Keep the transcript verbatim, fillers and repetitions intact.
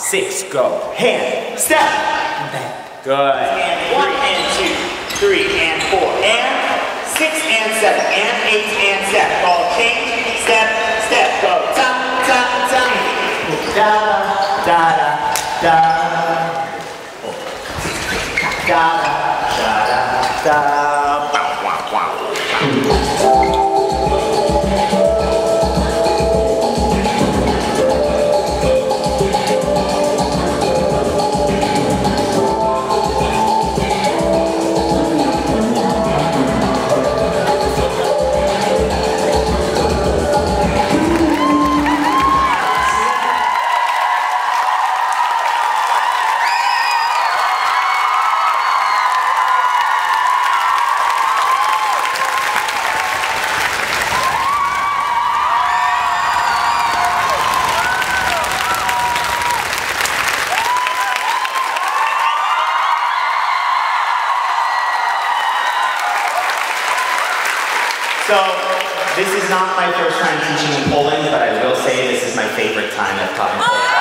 six, go. Hand, step, back. Good. And one, and two, three, and four, and six, and seven, and eight, and step. Ball change, step, step, go. Ta, ta, ta. Da, da, da, da. Da, da, da, da. Wow, wow, wow. So, this is not my first time teaching in Poland, but I will say this is my favorite time I've taught in Poland.